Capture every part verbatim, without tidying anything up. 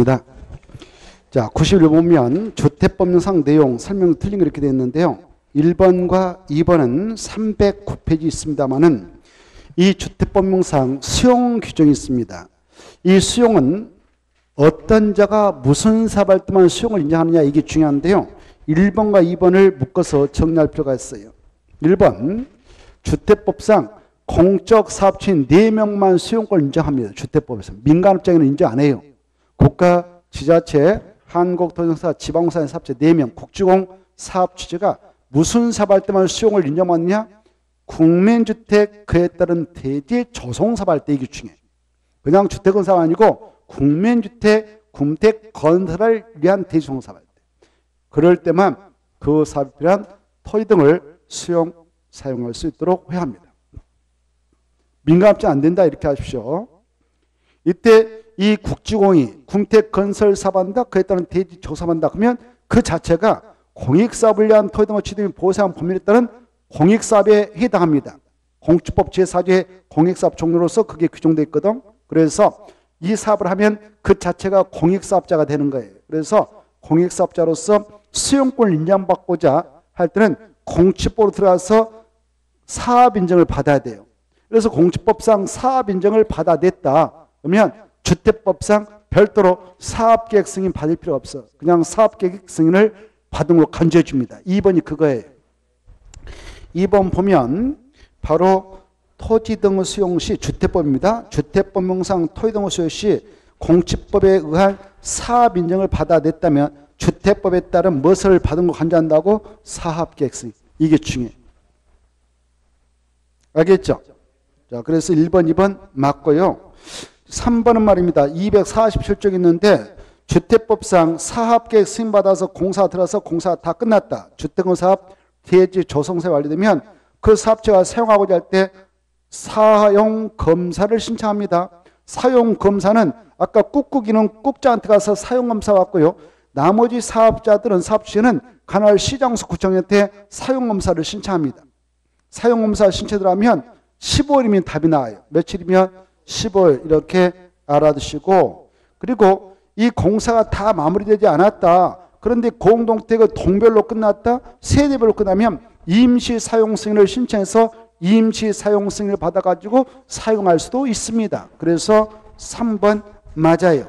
있습니다. 자, 구십일 보면 주택법령상 내용 설명 틀린 거 이렇게 되어 있는데요. 일 번과 이 번은 삼백구 페이지 있습니다만은 이 주택법령상 수용 규정이 있습니다. 이 수용은 어떤 자가 무슨 사업할 때만 수용을 인정하느냐 이게 중요한데요. 일 번과 이 번을 묶어서 정리할 필요가 있어요. 일 번 주택법상 공적 사업체인 네 명만 수용권을 인정합니다. 주택법에서. 민간업장에는 인정 안 해요. 국가, 지자체, 한국도정사, 지방공사의 사업체 네 명, 국지공 사업 취지가 무슨 사업할 때만 수용을 인정받느냐? 국민주택 그에 따른 대지 조성 사업할 때 이게 중요해요. 그냥 주택은 사업 아니고 국민주택, 군택 건설을 위한 대지 조성 사업할 때. 그럴 때만 그 사업에 필요한 토지 등을 수용, 사용할 수 있도록 해야 합니다. 민간업자 안 된다 이렇게 하십시오. 이때 이 국지공이 군택 건설 사업한다, 그에 따른 대지 조사한다 그러면 그 자체가 공익사업을 위한 토지 등의 취득 및 보호사항 법률에 따른 공익사업에 해당합니다. 공주법 제사 조의 공익사업 종류로서 그게 규정되어 있거든. 그래서 이 사업을 하면 그 자체가 공익사업자가 되는 거예요. 그래서 공익사업자로서 수용권을 인정받고자 할 때는 공주법으로 들어가서 사업인정을 받아야 돼요. 그래서 공주법상 사업인정을 받아냈다 그러면 주택법상 별도로 사업계획 승인 받을 필요가 없어. 그냥 사업계획 승인을 받은 걸 간주해 줍니다. 이 번이 그거예요. 이 번 보면 바로 토지 등의 수용 시 주택법입니다. 주택법령상 토지 등의 수용 시 공주법에 의한 사업 인정을 받아냈다면 주택법에 따른 무엇을 받은 걸 간주한다고? 사업계획 승인. 이게 중요해요. 알겠죠? 자, 그래서 일 번, 이 번 맞고요. 삼 번은 말입니다. 이백사십칠 쪽 있는데 주택법상 사업계획 승인받아서 공사 들어서 공사가 다 끝났다. 주택사업 대지 조성사에 완료되면 그 사업체가 사용하고자 할 때 사용검사를 신청합니다. 사용검사는 아까 꾹꾹이는 꾹자한테 가서 사용검사 왔고요. 나머지 사업자들은 사업주체는 관할 시장소 구청한테 사용검사를 신청합니다. 사용검사 신청을 하면 십오 일이면 답이 나와요. 며칠이면 십오 일 이렇게 알아두시고, 그리고 이 공사가 다 마무리되지 않았다. 그런데 공동택의 동별로 끝났다. 세대별로 끝나면 임시 사용 승인을 신청해서 임시 사용 승인을 받아가지고 사용할 수도 있습니다. 그래서 삼 번 맞아요.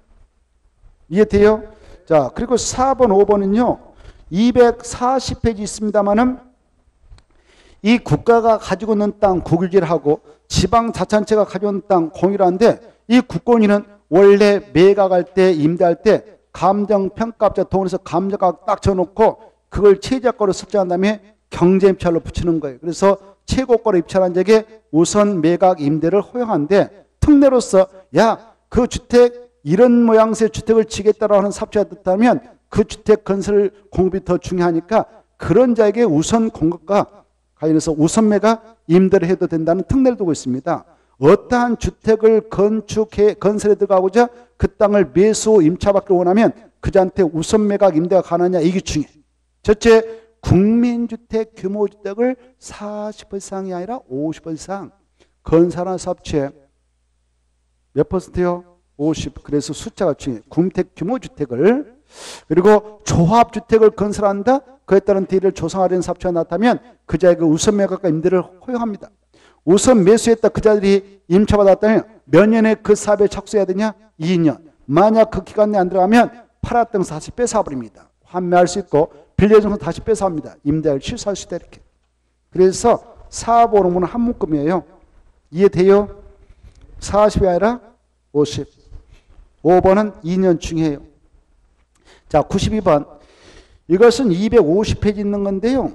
이해돼요? 자, 그리고 사 번, 오 번은요. 이백사십 페이지 있습니다만은 이 국가가 가지고 있는 땅 국유지를 하고 지방자치단체가 가지고 있는 땅 공유라는데 이 국공유는 원래 매각할 때 임대할 때 감정평가업자 동원해서 감정가격 딱 쳐놓고 그걸 최저가로 설정한 다음에 경제입찰로 붙이는 거예요. 그래서 최고가로 입찰한 적에 우선 매각 임대를 허용하는데 특례로서 야, 그 주택 이런 모양새의 주택을 지겠다라고 하는 사업자가 됐다면 그 주택 건설 공급이 더 중요하니까 그런 자에게 우선 공급과 관련해서 우선 매각 임대를 해도 된다는 특례를 두고 있습니다. 어떠한 주택을 건축해 건설에 들어가고자 그 땅을 매수 임차받기를 원하면 그자한테 우선 매각 임대가 가능하냐 이게 중요해요. 첫째, 국민주택 규모주택을 사십 퍼센트 이상이 아니라 오십 퍼센트 이상 건설하는 사업체 몇 퍼센트요? 오십. 그래서 숫자가 중요해요. 군택 규모주택을. 그리고 조합주택을 건설한다. 그에 따른 대지를 조성하려는 사업체가 나타나면 그자에게 우선 매각과 임대를 허용합니다. 우선 매수했다 그 자들이 임차받았다면 몇 년에 그 사업에 착수해야 되냐? 이 년. 만약 그 기간 내에 안 들어가면 팔았던 다시 뺏어버립니다. 환매할 수 있고 빌려준 건 다시 뺏어갑니다. 임대를 취소할 수 있다 이렇게. 그래서 사업 오름은 한 묶음이에요. 이해돼요? 사십이 아니라 오십. 오 번은 이 년 중이에요. 자, 구십이 번. 이것은 이백오십 페이지 있는 건데요.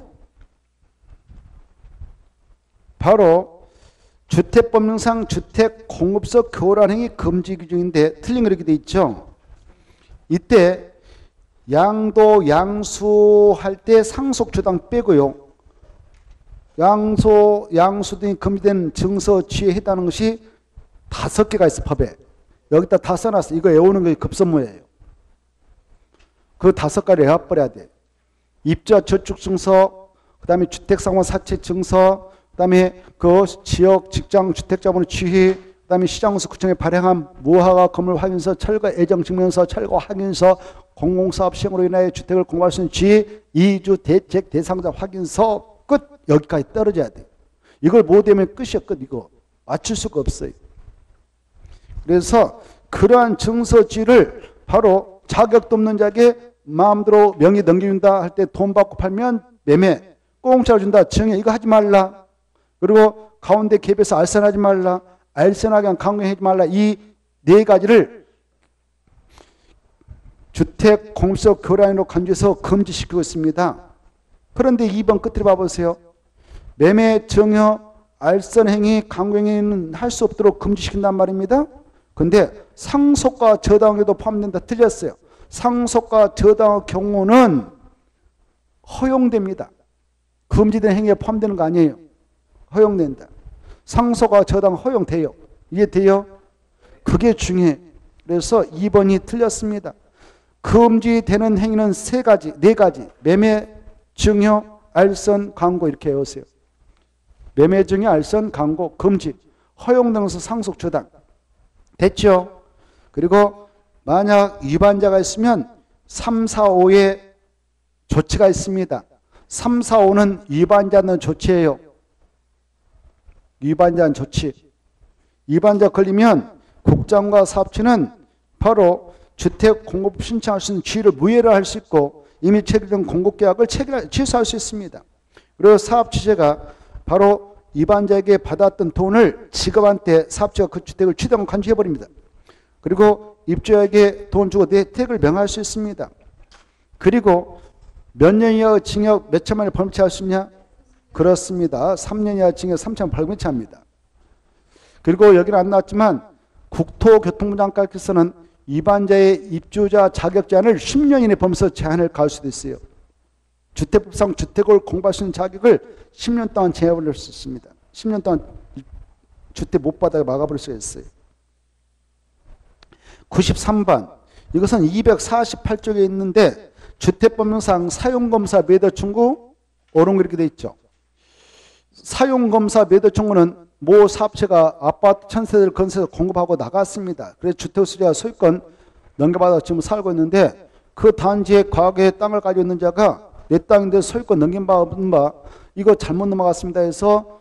바로 주택법령상 주택공급서 교란행위 금지 규정인데 틀린 거 이렇게 돼 있죠. 이때 양도 양수할 때 상속주당 빼고요. 양소, 양수 등이 금지된 증서 취에 해당하는 것이 다섯 개가 있어 법에. 여기다 다 써놨어. 이거 외우는 게 급선무예요. 그 다섯 가지 외워버려야 돼. 입자 저축증서, 그 다음에 주택상호 사채증서, 그 다음에 그 지역 직장 주택자본의 취의, 그 그다음에 시장서 구청에 발행한 무허가 건물 확인서, 철거 애정 증명서, 철거 확인서, 공공사업 시행으로 인하여 주택을 공급할 수 있는 제이 주 대책 대상자 확인서 끝. 여기까지 떨어져야 돼요. 이걸 못하면 끝이야. 끝. 이거 맞출 수가 없어요. 그래서 그러한 증서지를 바로 자격도 없는 자에게 마음대로 명의 넘겨준다 할 때 돈 받고 팔면 매매, 공짜로 준다, 증여, 이거 하지 말라. 그리고 가운데 갭에서 알선하지 말라, 알선하게 강요하지 말라. 이 네 가지를 주택 공급소 교란으로 간주해서 금지시키고 있습니다. 그런데 이 번 끝을 봐보세요. 매매, 증여, 알선 행위, 강요 행위는 할 수 없도록 금지시킨단 말입니다. 근데 상속과 저당에도 포함된다. 틀렸어요. 상속과 저당의 경우는 허용됩니다. 금지된 행위에 포함되는 거 아니에요. 허용된다. 상속과 저당 허용돼요. 이해돼요? 그게 중요해. 그래서 이 번이 틀렸습니다. 금지되는 행위는 세 가지, 네 가지. 매매, 증여, 알선, 강고 이렇게 외우세요. 매매, 증여, 알선, 강고, 금지. 허용되는 것은 상속, 저당. 됐죠? 그리고 만약 위반자가 있으면 삼, 사, 오에 조치가 있습니다. 삼, 사, 오는 위반자는 조치예요. 위반자는 조치. 위반자 걸리면 국장과 사업체는 바로 주택 공급 신청할 수 있는 지위를 무효를 할 수 있고 이미 체결된 공급계약을 체결, 취소할 수 있습니다. 그리고 사업주체가 바로 위반자에게 받았던 돈을 지급한 때 사업주가 그 주택을 취득하고 간주해버립니다. 그리고 입주자에게 돈 주고 혜택을 명할 수 있습니다. 그리고 몇 년 이하 징역 몇 천만을 벌금치 수 있냐? 그렇습니다. 삼 년 이하 징역 삼천 벌금치 합니다. 그리고 여기는 안 나왔지만 국토교통부 장관께서는 위반자의 입주자 자격 제한을 십 년 이내 범서 제한을 가할 수도 있어요. 주택법상 주택을 공부할 수 있는 자격을 십 년 동안 제한할 수 있습니다. 십 년 동안 주택 못 받아 막아버릴 수 있어요. 구십삼 번. 이것은 이백사십팔 쪽에 있는데 주택법령상 사용검사 매도 청구 옳은 거 이렇게 돼 있죠. 사용검사 매도 청구는 모 사업체가 아파트 천세대를 건설해서 공급하고 나갔습니다. 그래서 주택수요자가 소유권 넘겨받아 지금 살고 있는데 그 단지에 과거에 땅을 가지고 있는 자가 내 땅인데 소유권 넘김받은 바 이거 잘못 넘어갔습니다 해서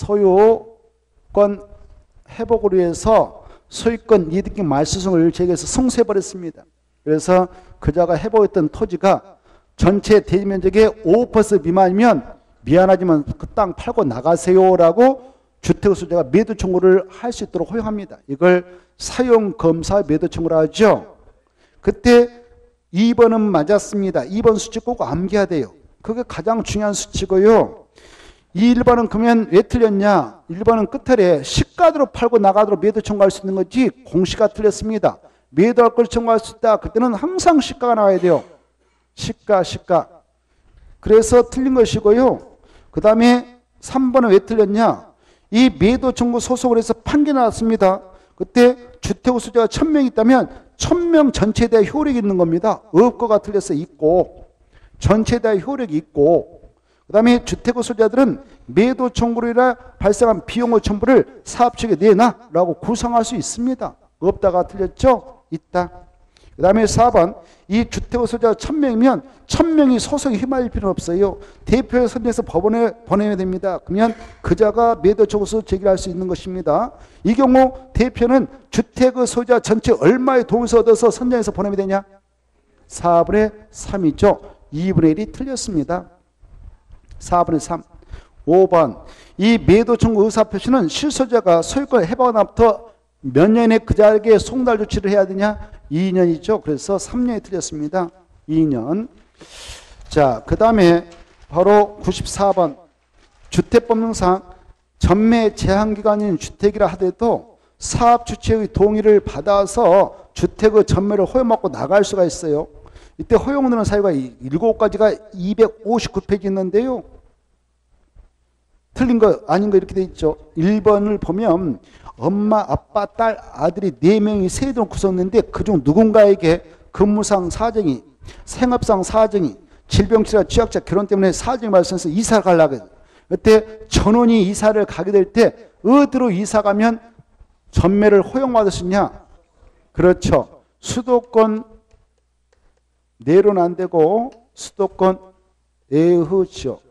소유권 회복을 위해서 소유권 이득금 말소송을 제기해서 승소해버렸습니다. 그래서 그자가 회복했던 토지가 전체 대지면적의 오 퍼센트 미만이면 미안하지만 그 땅 팔고 나가세요라고 주택수요자가 매도 청구를 할 수 있도록 허용합니다. 이걸 사용검사 매도 청구라 하죠. 그때 이 번은 맞았습니다. 이 번 수치 꼭 암기해야 돼요. 그게 가장 중요한 수치고요. 일 번은 그러면 왜 틀렸냐? 일 번은 끝에 시가대로 팔고 나가도록 매도 청구할 수 있는 거지 공시가 틀렸습니다. 매도할 걸 청구할 수 있다. 그때는 항상 시가가 나와야 돼요. 시가, 시가. 그래서 틀린 것이고요. 그 다음에 삼 번은 왜 틀렸냐? 이 매도 청구 소송을 해서 판결이 나왔습니다. 그때 주택수요자가 천 명 있다면 천 명 전체에 대한 효력이 있는 겁니다. 없고가 틀렸어. 있고. 전체에 대한 효력이 있고. 그 다음에 주택수요자들은 매도 청구로 인해 발생한 비용의 전부를 사업 측에 내놔라고 구성할 수 있습니다. 없다가 틀렸죠? 있다. 그 다음에 사 번. 이 주택수요자가 천 명이면 천 명이 소송에 휘말릴 필요는 없어요. 대표에 선정해서 법원에 보내야 됩니다. 그러면 그자가 매도 청구서 제기할 수 있는 것입니다. 이 경우 대표는 주택의 소유자 전체 얼마의 동의서 얻어서 선정해서 보내면 되냐? 사분의 삼이죠. 이분의 일이 틀렸습니다. 사분의 삼. 오 번. 이 매도 청구 의사표시는 실소유자가 소유권 해방한 날부터 몇 년에 그자에게 송달 조치를 해야 되냐? 이 년이죠. 그래서 삼 년이 틀렸습니다. 이 년. 자, 그 다음에 바로 구십사 번. 주택법령상 전매 제한기간인 주택이라 하더라도 사업 주체의 동의를 받아서 주택의 전매를 허용받고 나갈 수가 있어요. 이때 허용되는 사유가 일곱 가지가 이백오십구 페이지 있는데요. 틀린 거 아닌 거 이렇게 돼 있죠. 일 번을 보면 엄마, 아빠, 딸, 아들이 네 명이 세대로 구성했는데 그중 누군가에게 근무상 사정이, 생업상 사정이, 질병치레 취약자 결혼 때문에 사정이 발생해서 이사를 가려고 해요. 그때 전원이 이사를 가게 될 때 어디로 이사 가면 전매를 허용받을 수 있냐? 그렇죠. 수도권 내로는 안 되고 수도권 내의 지역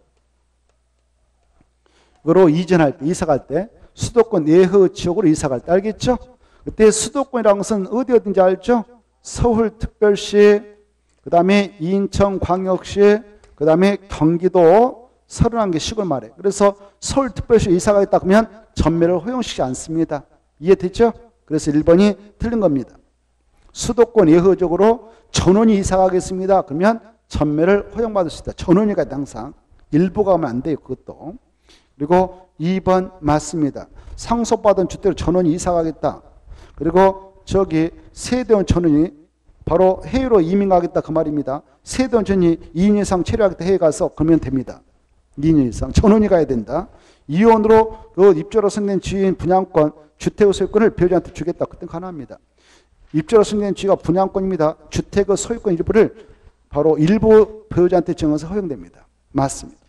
으로 이전할 때, 이사 갈 때 수도권 내의 지역으로 이사 갈 때 알겠죠? 그때 수도권이라는 것은 어디 어딘지 알죠? 서울특별시, 그 다음에 인천광역시, 그 다음에 경기도 서른한 개 시골 말에. 그래서 서울특별시 이사 가겠다 그러면 전매를 허용시키지 않습니다. 이해됐죠? 그래서 일 번이 틀린 겁니다. 수도권 예외적으로 전원이 이사 가겠습니다. 그러면 전매를 허용받을 수 있다. 전원이 가야 돼, 항상. 일부가 가면 안 돼요, 그것도. 그리고 이 번 맞습니다. 상속받은 주택으로 전원이 이사 가겠다. 그리고 저기 세대원 전원이 바로 해외로 이민 가겠다 그 말입니다. 세대원 전원이 이 년 이상 체류하겠다 해외 가서 그러면 됩니다. 이 년 이상 전원이 가야 된다. 이혼으로 그 입주로 승인 지인 분양권 주택의 소유권을 배우자한테 주겠다. 그때 가능합니다. 입주로 승인 지가 분양권입니다. 주택의 소유권 일부를 바로 일부 배우자한테 정해서 허용됩니다. 맞습니다.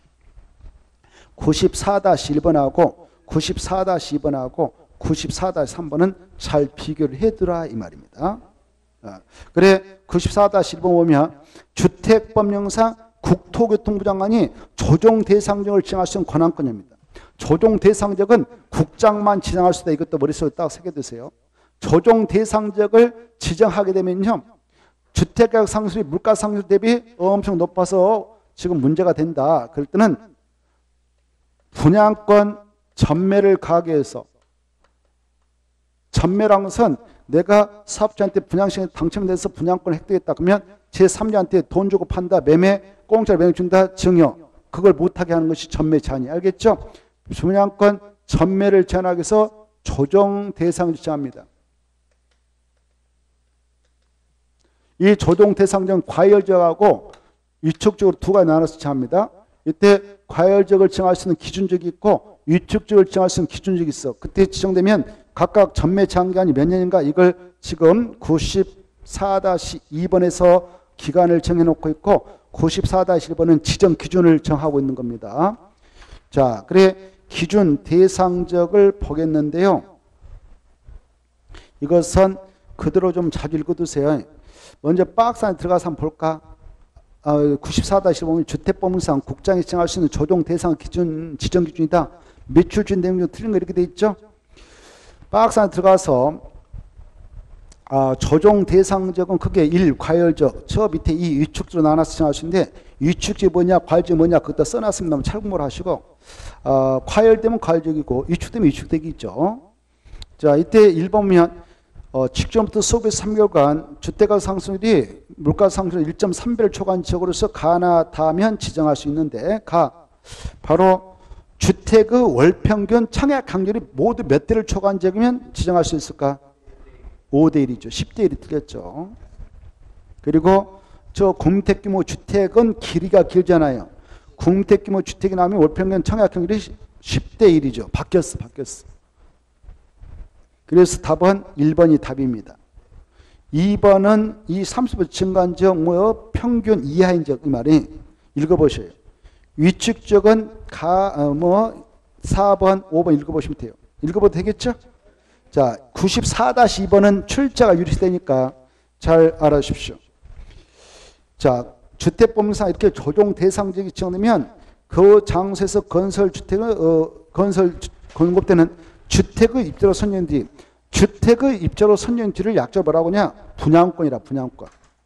구십사 일 번하고 구십사 이 번하고 구십사 삼 번은 잘 비교를 해두라 이 말입니다. 그래 구십사 일 번 보면 주택법령상 국토교통부 장관이 조정 대상적을 지정할 수 있는 권한권입니다. 조정 대상적은 국장만 지정할 수 있다. 이것도 머릿속에 딱 새겨두세요. 조정 대상적을 지정하게 되면요, 주택가격 상승이 물가 상승 대비 엄청 높아서 지금 문제가 된다. 그럴 때는 분양권 전매를 가하게 해서, 전매라는 것은 내가 사업자한테 분양시에 당첨돼서 분양권을 획득했다 그러면 제삼자한테 돈 주고 판다, 매매, 공짜로 매매 준다, 증여, 그걸 못하게 하는 것이 전매 제한이. 알겠죠? 분양권 전매를 제한하기 위해서 조정 대상을 지정합니다. 이 조정 대상은 과열적하고 위축적으로 두 가지 나눠서 지정합니다. 이때 과열적을 지정할 수 있는 기준적이 있고 위축적을 지정할 수 있는 기준적이 있어. 그때 지정되면 각각 전매 제한 기간이 몇 년인가, 이걸 지금 구십사 이 번에서 기간을 정해놓고 있고 구십사 일 번은 지정 기준을 정하고 있는 겁니다. 자, 그래 기준 대상적을 보겠는데요. 이것은 그대로 좀 자주 읽어두세요. 먼저 박스 안에 들어가서 한번 볼까? 어, 구십사 일 보면 주택법령상 국장이 지정할 수 있는 조정 대상 기준, 지정 기준이다. 매출준 내용 중 틀린 거 이렇게 돼 있죠? 박스 안에 들어가서 아, 조정 대상적은 크게 일, 과열적, 저 밑에 이 위축적으로 나눠서 정할 수 있는데, 위축적이 뭐냐, 과열적이 뭐냐, 그것도 써놨습니다. 참고를 하시고, 어, 과열되면 과열적이고, 위축되면 위축되겠죠. 자, 이때 일 번면, 어, 직전부터 소비에서 삼 개월간 주택가격 상승률이 물가 상승률 일 점 삼 배를 초과한 지역으로서 가나 다면 지정할 수 있는데, 가, 바로 주택의 월평균 청약 강률이 모두 몇 대를 초과한 지역이면 지정할 수 있을까? 오 대 일이죠. 십 대 일이 틀렸죠. 그리고 저 공택 규모 주택은 길이가 길잖아요. 공택 규모 주택이 나오면 월평균 청약 강률이 십 대 일이죠. 바뀌었어, 바뀌었어. 그래서 답은 일 번이 답입니다. 이 번은 이 삼십 번 증가한 지역 뭐 평균 이하인 지역, 이 말이 읽어보셔요. 위축적은 가, 어, 뭐 사 번, 오 번 읽어보시면 돼요. 읽어봐도 되겠죠? 자, 구십사 이 번은 출제가 유리되니까 잘 알아주십시오. 자, 주택법령상 이렇게 조정 대상지역이 지정되면 그 장소에서 건설주택을, 어, 건설, 건급되는 주택의 입주로 선정 뒤, 주택의 입주로 선정 뒤를 약자로 뭐라고 하냐? 분양권이라, 분양권.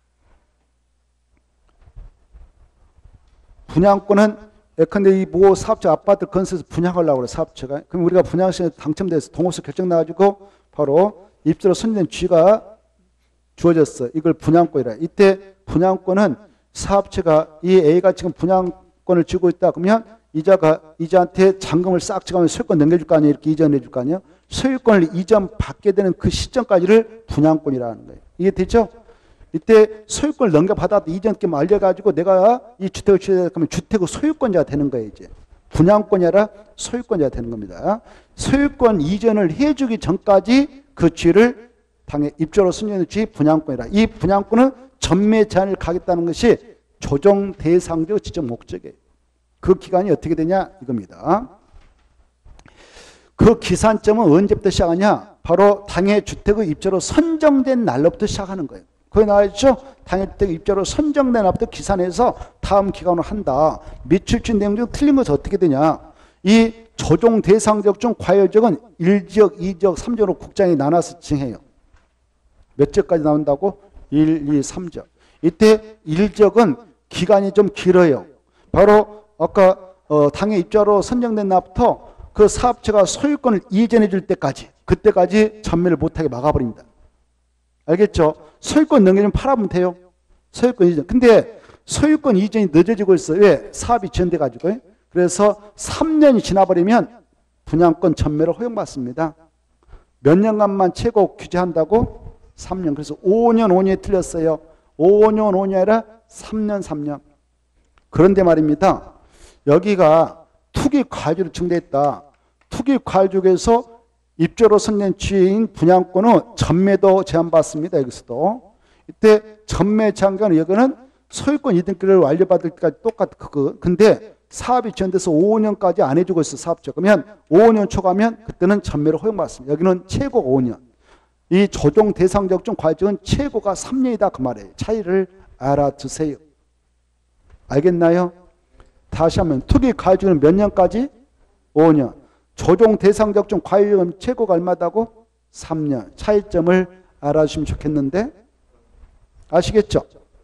분양권은 예컨대 이 모 사업자 아파트 건설해서 분양하려고 그래, 사업체가. 그럼 우리가 분양시에 당첨돼서 동호수 결정 나가지고 바로 입주로 선정된 쥐가 주어졌어. 이걸 분양권이라. 이때 분양권은 사업체가 이 A가 지금 분양권을 쥐고 있다 그러면 이자가 이자한테 잔금을 싹 찍으면 소유권 넘겨줄 거 아니에요. 이렇게 이전해 줄 거 아니에요. 소유권을 이전받게 되는 그 시점까지를 분양권이라는 거예요. 이게 됐죠? 이때 소유권을 넘겨받아도 이전께 알려가지고 내가 이 주택을 취득하면 주택의 소유권자가 되는 거예요. 이제 분양권이 아니라 소유권자가 되는 겁니다. 소유권 이전을 해주기 전까지 그 쥐를 당해 입주로 승인의 쥐 분양권이라. 이 분양권은 전매 제한을 가겠다는 것이 조정 대상적 지정 목적이에요. 그 기간이 어떻게 되냐 이겁니다. 그 기산점은 언제부터 시작하냐? 바로 당해 주택의 입주로 선정된 날로부터 시작하는 거예요. 거기 나와있죠? 당해 주택 입주로 선정된 날부터 기산해서 다음 기간으로 한다. 미출주 내용 중 틀린 것은 어떻게 되냐? 이 조정 대상지역 중 과열지역은 일 지역, 이 지역, 삼 지역으로 국장이 나눠서 지정해요. 몇 지역까지 나온다고? 일, 이, 삼 지역. 이때 일 지역은 기간이 좀 길어요. 바로 아까 어, 당해 입주로 선정된 날부터 그 사업체가 소유권을 이전해 줄 때까지, 그때까지 전매를 못하게 막아버립니다. 알겠죠? 소유권 넘기면 팔아보면 돼요. 소유권 이전. 근데 소유권 이전이 늦어지고 있어요. 왜? 사업이 지연돼 가지고요. 그래서 삼 년이 지나버리면 분양권 전매를 허용받습니다. 몇 년간만 최고 규제한다고? 삼 년. 그래서 오 년, 오 년이 틀렸어요. 오 년, 오 년이 아니라 삼 년, 삼 년. 그런데 말입니다. 여기가 투기 과유로 증대했다. 투기 과유에서 입주로 선정된 주인 분양권은 전매도 제한받습니다. 여기서도. 이때 전매 제한권은 여기는 소유권 이등기를 완료받을 때까지 똑같, 그, 근데 사업이 지연돼서 오 년까지 안 해주고 있어, 사업자. 그러면 오 년 초과면 그때는 전매를 허용받습니다. 여기는 최고 오 년. 이 조정 대상적 중 과정은 최고가 삼 년이다. 그 말이에요. 차이를 알아두세요. 알겠나요? 다시 한번 투기 과유는 몇 년까지? 오 년. 조정 대상적 중 과유는 최고가 얼마다고? 삼 년. 차이점을 알아주시면 좋겠는데 아시겠죠?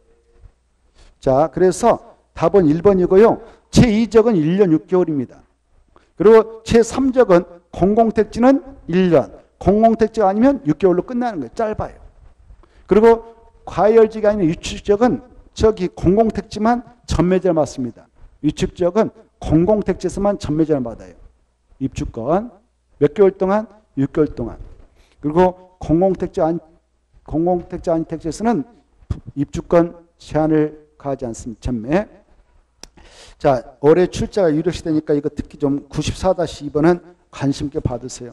자, 그래서 답은 일 번이고요. 제이 적은 일 년 육 개월입니다. 그리고 제삼 적은 공공택지는 일 년. 공공택지가 아니면 육 개월로 끝나는 거예요. 짧아요. 그리고 과열지가 아닌 유축적은 저기 공공택지만 전매제를 받습니다. 유축적은 공공택지에서만 전매제를 받아요. 입주권 몇 개월 동안? 육 개월 동안. 그리고 공공택지 아닌 공공택지 아닌 택지에서는 입주권 제한을 가하지 않습니다. 전매. 자, 올해 출자가 유력시 되니까 이거 특히 좀 구십사 다시 이 번은 관심 있게 받으세요.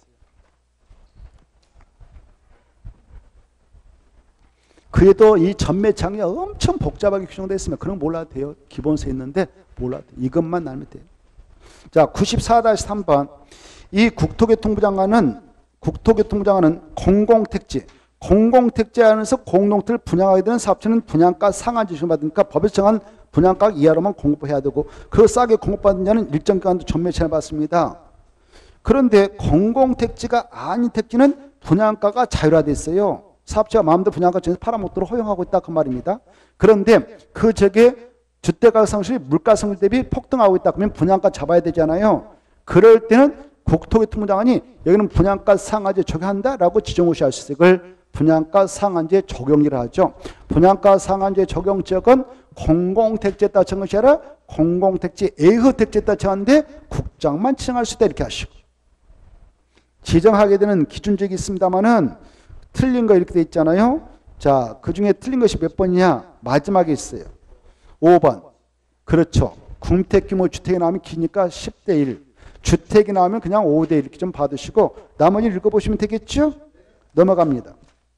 그래도 이 전매 장이 엄청 복잡하게 규정되어 있으면 그런 거 몰라도 돼요. 기본세 있는데 몰라도 돼요. 이것만 알면 돼요. 자, 구십사 다시 삼 번. 이 국토교통부 장관은 국토교통부 장관은 공공택지, 공공택지 안에서 공동택을 분양하게 되는 사업체는 분양가 상한 지시를 받으니까 법에서 정한 분양가 이하로만 공급해야 되고 그 싸게 공급받은 자는 일정 기간도 전매 제한을 받습니다. 그런데 공공택지가 아닌 택지는 분양가가 자율화되어 있어요. 사업자가 마음대로 분양가 정해서 팔아먹도록 허용하고 있다 그 말입니다. 그런데 그 적에 주택가격 상승이 물가상승 대비 폭등하고 있다 그러면 분양가 잡아야 되잖아요. 그럴 때는 국토교통부 장관이 여기는 분양가 상한제 적용한다라고 지정호시할 수 있어요. 이걸 분양가 상한제 적용이라 하죠. 분양가 상한제 적용 지역은 공공택지에 따라 정한 것이 아니라 공공택지 A허택지에 따라 정하는데 국장만 지정할 수 있다 이렇게 하시고 지정하게 되는 기준적이 있습니다만은 틀린 거 이렇게 돼 있잖아요. 자, 그 중에 틀린 것이 몇 번이냐? 마지막에 있어요. 오 번. 그렇죠. 궁택 규모 주택이 나오면 기니까 십 대 일. 주택이 나오면 그냥 오 대 일 이렇게 좀 받으시고 나머지 읽어보시면 되겠죠? 넘어갑니다.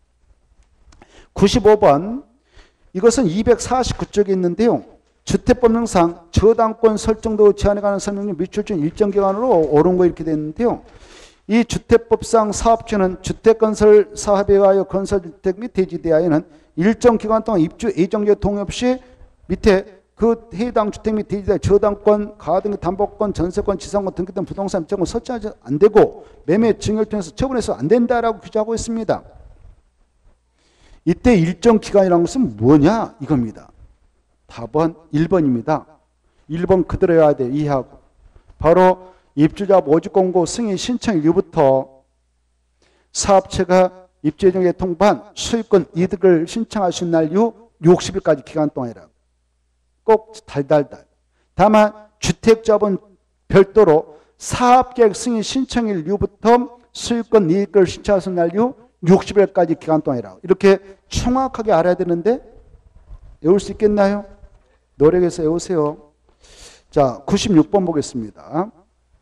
구십오 번. 이것은 이백사십구 쪽에 있는데요. 주택법령상 저당권 설정도 제한에 관한 설명이 미출준 일정 기간으로 옳은 거 이렇게 됐는데요. 이 주택법상 사업주는 주택건설 사업에 의하여 건설주택 및 대지 대하여는 일정 기간 동안 입주 예정제 동의 없이 밑에 그 해당 주택 및 대지 대하 저당권, 가등기 담보권, 전세권, 지상권 등기 등 부동산 입장권 설치하지 안 되고 매매 증여를 통해서 처분해서 안 된다라고 규정하고 있습니다. 이때 일정 기간이라는 것은 뭐냐 이겁니다. 답은 일 번입니다. 일 번 그대로 해야 돼. 이해하고. 바로 입주자 모집공고 승인 신청 일부터 사업체가 입주 예정에 통보한 수익권 이득을 신청할 수 있는 날 이후 육십 일까지 기간 동안이라고. 꼭 달달달. 다만 주택자본 별도로 사업계획 승인 신청일 이후부터 수익권 이익을 신청할 수 있는 날 이후 육십 일까지 기간 동안이라고. 이렇게 정확하게 알아야 되는데 외울 수 있겠나요? 노력해서 외우세요. 자, 구십육 번 보겠습니다.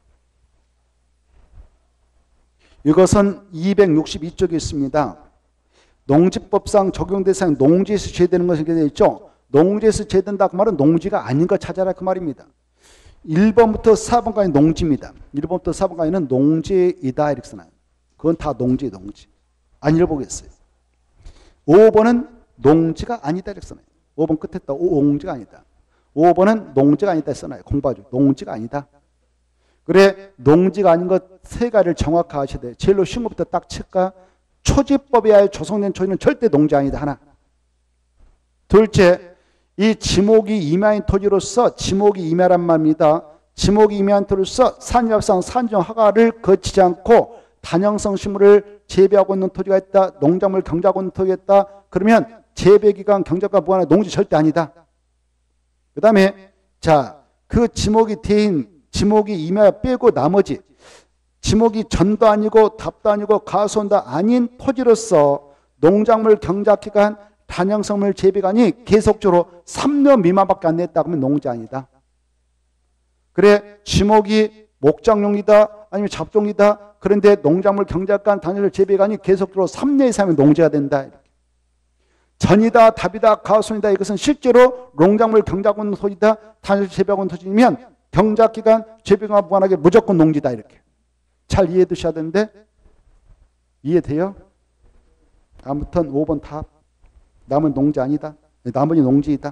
이것은 이백육십이 쪽에 있습니다. 농지법상 적용 대상 농지에서 제외되는 것이 되어 있죠. 농지에서 제외된다 그 말은 농지가 아닌 거 찾아라 그 말입니다. 일 번부터 사 번까지 농지입니다. 일 번부터 사 번까지는 농지이다 이렇게 써놔요. 그건 다 농지, 농지. 안 읽어보겠어요. 오 번은 농지가 아니다 이렇게 써놔요. 오 번 끝에 다 농지가 아니다. 오 번은 농지가 아니다 써놔요. 공부하죠. 농지가 아니다. 그래, 농지가 아닌 것 세 가지를 정확하게 하셔야 돼요. 제일로 쉬운 것부터 딱 칠까? 초지법에 의하여 조성된 토지는 절대 농지 아니다. 하나. 둘째, 이 지목이 임야인 토지로서 지목이 임야란 말입니다. 지목이 임야인 토지로서 산업상 산정 허가를 거치지 않고 단형성 식물을 재배하고 있는 토지가 있다. 농작물 경작하고 있는 토지가 있다. 그러면 재배기간 경작과 무관한 농지 절대 아니다. 그 다음에 자, 그 지목이 대인 지목이 임야 빼고 나머지 지목이 전도 아니고 답도 아니고 가수원도 아닌 토지로서 농작물 경작기간 단형성물 재배기간이 계속적으로 삼 년 미만밖에 안 냈다 그러면 농지 아니다. 그래, 지목이 목장용이다 아니면 잡종이다. 그런데 농작물 경작기간 단형성 재배기간이 계속적으로 삼 년 이상이면 농지가 된다. 이렇게. 전이다 답이다 가수원이다 이것은 실제로 농작물 경작하고 있는 토지다 단형성 재배하고 있는 토지면 경작기간 재배기간 무관하게 무조건 농지다. 이렇게 잘 이해해 두셔야 되는데 이해돼요? 아무튼 오 번 답. 남은 농지 아니다. 나머지 농지이다.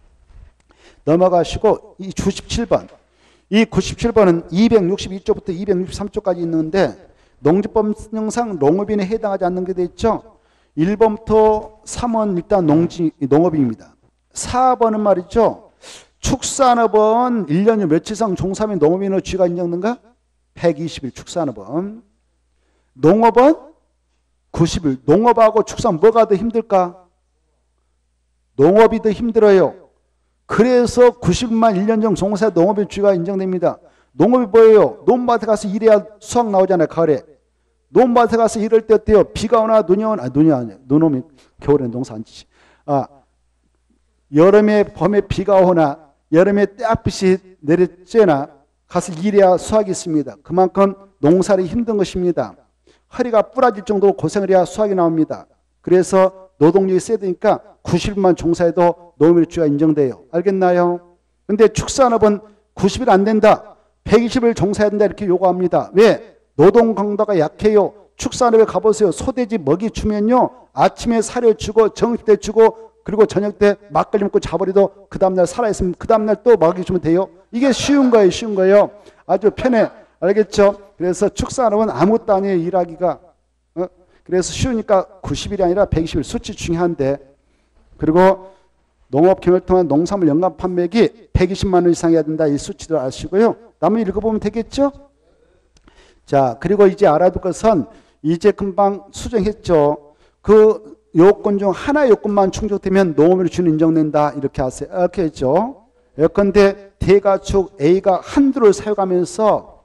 넘어가시고 이 구십칠 번. 이 구십칠 번은 이백육십이 조부터 이백육십삼 조까지 있는데 농지법령상 농업인에 해당하지 않는 게 돼 있죠. 일 번부터 삼 번 일단 농지, 농업인입니다. 사 번은 말이죠. 축산업은 일 년 후 며칠 이상 종사하면 농업인으로 쥐가 인정된가? 백이십 일 축산업은. 농업은 구십 일. 농업하고 축산 뭐가 더 힘들까? 농업이 더 힘들어요. 그래서 구십 일만 일 년 전 종사해 농업인 쥐가 인정됩니다. 농업이 뭐예요? 논밭에 가서 일해야 수확 나오잖아요. 가을에. 논밭에 가서 일할 때 어때요? 비가 오나 눈이 오나. 아, 눈이 아니에요. 눈 오면 겨울에는 농사 안 지지. 아, 여름에 봄에 비가 오나 여름에 떼약빛이 내리쬐나 가서 일해야 수확이 있습니다. 그만큼 농사를 힘든 것입니다. 허리가 부러질 정도로 고생을 해야 수확이 나옵니다. 그래서 노동력이 세야 되니까 구십 일만 종사해도 농업일주가 인정돼요. 알겠나요? 근데 축산업은 구십 일 안 된다. 백이십 일 종사해야 된다. 이렇게 요구합니다. 왜? 노동 강도가 약해요. 축산업에 가보세요. 소돼지 먹이 주면요. 아침에 사료 주고 점심 때 주고 그리고 저녁 때 막걸리 먹고 자버리도 그 다음날 살아있으면 그 다음날 또 먹이 주면 돼요. 이게 쉬운 거예요. 쉬운 거예요. 아주 편해. 알겠죠? 그래서 축산업은 아무것도 아니에요. 일하기가. 어? 그래서 쉬우니까 구십 일이 아니라 백이십 일 수치 중요한데 그리고 농업 경영을 통한 농산물 연간 판매액이 백이십만 원 이상 해야 된다. 이 수치를 아시고요. 나머지 읽어보면 되겠죠? 자, 그리고 이제 알아둘 것은 이제 금방 수정했죠. 그 요건 중 하나의 요건만 충족되면 농업을 준 인정된다. 이렇게 하세요. 이렇게 했죠. 예컨대 대가축 A가 한두를 사용하면서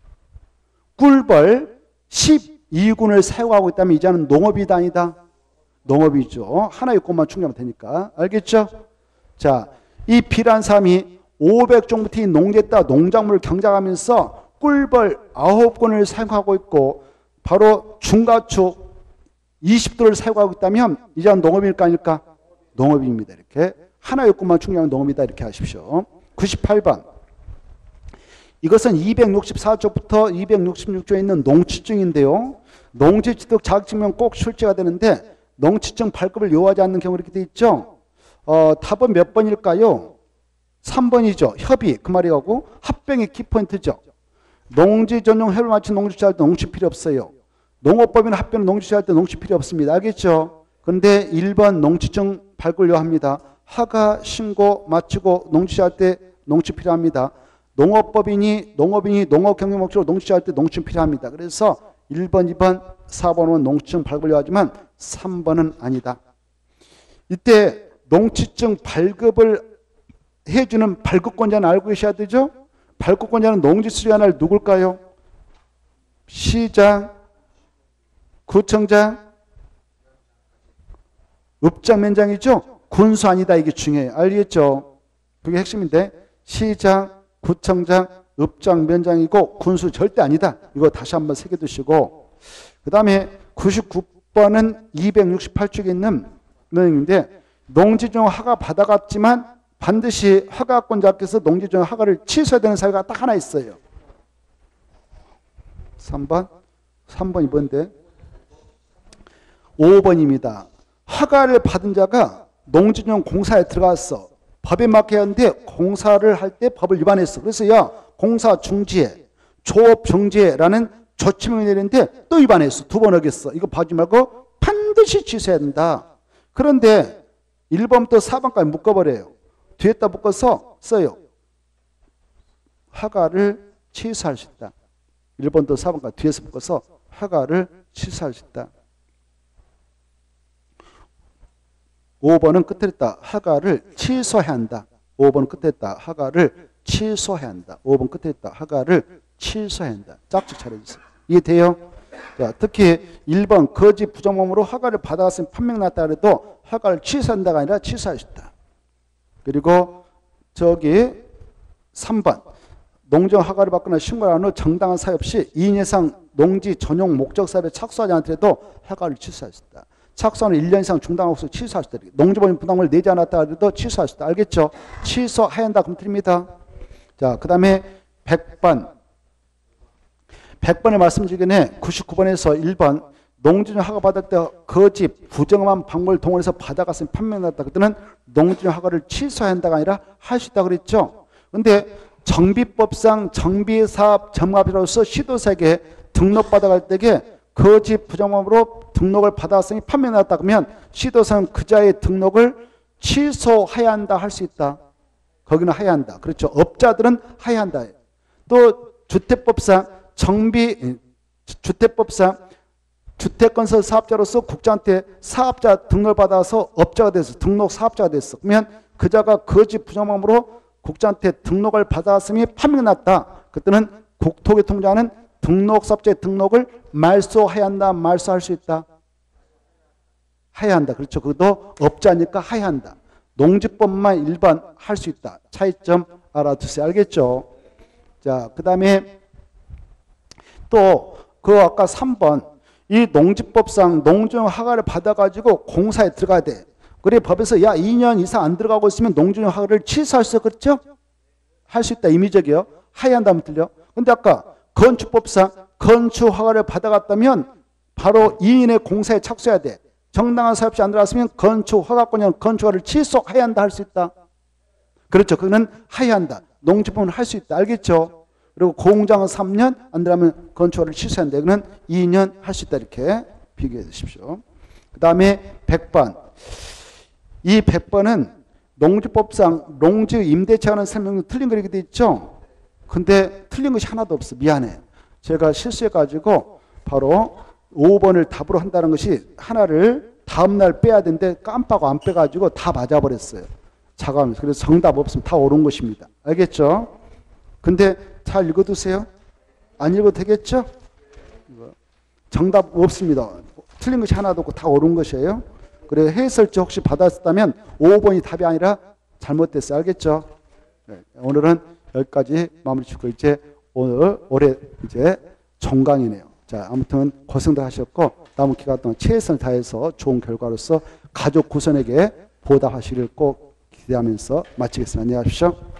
꿀벌 십이 군을 사용하고 있다면 이제는 농업이다 아니다? 농업이죠. 하나 요건만 충족하면 되니까. 알겠죠? 자, 이 B란 사람이 오백 종부터 농지에다 농작물을 경작하면서 꿀벌 아홉 군을 사용하고 있고 바로 중가축 이십 도를 사용하고 있다면 이제는 농업일까 아닐까? 농업입니다. 이렇게 하나 요건만 충족하면 농업이다. 이렇게 하십시오. 구십팔 번. 이것은 이백육십사 조부터 이백육십육 조에 있는 농취증인데요. 농지취득 자격증명 꼭 출제가 되는데 농취증 발급을 요하지 않는 경우 이렇게 돼 있죠. 어, 답은 몇 번일까요? 삼 번이죠. 협의 그 말이고 합병이 키포인트죠. 농지 전용 협의를 마친 농지 취할 때 농취 필요 없어요. 농업법인 합병 농지 취할 때 농취 필요 없습니다. 알겠죠? 그런데 일 번 농취증 발급을 요합니다. 허가 신고 마치고 농지 취할 때 농취 필요합니다. 농업법인이 농업인이 농업 경영 목적으로 농지 취할 때 농취 필요합니다. 그래서 일 번, 이 번, 사 번은 농취증 발급을 요하지만 삼 번은 아니다. 이때 농취증 발급을 해주는 발급권자는 알고 계셔야 되죠? 발급권자는 농지 수리하는 누굴까요? 시장, 구청장, 읍장면장이죠? 군수 아니다. 이게 중요해요. 알겠죠? 그게 핵심인데 시장, 구청장, 읍장면장이고 군수 절대 아니다. 이거 다시 한번 새겨두시고 그 다음에 구십구 번은 이백육십팔 쪽에 있는 내용인데 농지종 허가 받아갔지만 반드시 허가권자께서 농지조정 허가를 취소해야 되는 사유가 딱 하나 있어요. 삼 번? 삼 번이 뭔데? 오 번입니다. 허가를 받은 자가 농지조정 공사에 들어갔어. 법에 맞게 하는데 공사를 할 때 법을 위반했어. 그래서 야 공사 중지해, 조업 정지해라는 조치명을 내리는데 또 위반했어. 두 번 어겼어. 이거 봐주지 말고 반드시 취소해야 된다. 그런데 일 번부터 사 번까지 묶어버려요. 뒤에다 묶어서 써요. 허가를 취소할 수 있다. 일 번부터 사 번까지 뒤에서 묶어서 허가를 취소할 수 있다. 오 번은 끝에 있다. 허가를 취소해야 한다. 오 번은 끝에 있다. 허가를 취소해야 한다. 오 번 끝에 있다. 허가를 취소해야 한다. 짝짝 차려주세요. 이해돼요? 자, 특히 일 번 거짓 부정범으로 허가를 받아갔으면 판명 났다 그래도 허가를 취소한다가 아니라 취소할 수 있다. 그리고 저기 삼 번 농정 허가를 받거나 신고를 한 후 정당한 사유 없이 이 년 이상 농지 전용 목적 사업에 착수하지 않더라도 허가를 취소할 수 있다. 착수하는 일 년 이상 중단하고서 취소할 수 있다. 농지보증 부담을 내지 않았다 해도 취소할 수 있다. 알겠죠? 취소해야 한다. 그럼 드립니다. 자, 그 다음에 백 번. 백 번의 말씀 중에 구십구 번에서 일 번 농지조정 허가 받을 때 거짓 부정한 방법을 동원해서 받아갔으면 판명났다. 그때는 농지조정 허가를 취소해야 한다가 아니라 할 수 있다고 그랬죠. 그런데 정비법상 정비사업 점검업자로서 시도사에게 등록받아갈 때에 거짓 부정범으로 등록을 받았으니 판명났다. 그러면 시도사는 그자의 등록을 취소해야 한다. 할 수 있다. 거기는 해야 한다. 그렇죠. 업자들은 해야 한다. 또 주택법상 정비 주택법상 주택건설 사업자로서 국장한테 사업자 등록을 받아서 업자가 돼서 등록 사업자가 됐어. 그러면 그자가 거짓 부정범으로 국장한테 등록을 받았으니 판명났다. 그때는 국토교통부장은 등록 사업자의 등록을 말소해야 한다. 말소할 수 있다. 해야 한다. 그렇죠. 그것도 업자니까 해야 한다. 농지법만 일반 할 수 있다. 차이점 알아두세요. 알겠죠? 자, 그 다음에 또 그 아까 삼 번 이 농지법상 농지조정 허가를 받아가지고 공사에 들어가야 돼. 그래 법에서 야 이 년 이상 안 들어가고 있으면 농지조정 허가를 취소할 수 있어. 그렇죠? 할 수 있다. 임의적이요. 해야 한다면 틀려. 근데 아까 건축법상 건축 허가를 받아갔다면 바로 이 년의 공사에 착수해야 돼. 정당한 사업시 안 들어갔으면 건축 허가권이나 건축허가를 취소해야 한다. 할 수 있다. 그렇죠. 그거는 해야 한다. 농지법은 할 수 있다. 알겠죠? 그리고 공장은 삼 년 안 들어가면 건축허가를 취소한다. 이거는 이 년 할 수 있다. 이렇게 비교해 주십시오. 그 다음에 백 번. 이 백 번은 농지법상 농지 임대차하는 설명이 틀린 거 이렇게 돼 있죠. 근데 틀린 것이 하나도 없어. 미안해. 제가 실수해가지고 바로 오 번을 답으로 한다는 것이 하나를 다음날 빼야 되는데 깜빡 안 빼가지고 다 맞아버렸어요. 자가하면서. 그래서 정답 없으면 다 옳은 것입니다. 알겠죠? 근데 잘 읽어두세요. 안 읽어도 되겠죠? 정답 없습니다. 틀린 것이 하나도 없고 다 옳은 것이에요. 그래 해설지 혹시 받았다면 오 번이 답이 아니라 잘못됐어요. 알겠죠? 네, 오늘은 여기까지 마무리 짓고 이제 오늘 올해 이제 종강이네요. 자, 아무튼 고생들 하셨고 남은 기간 동안 최선을 다해서 좋은 결과로서 가족 구성에게 보답하시기를 꼭 기대하면서 마치겠습니다. 안녕히 가십시오.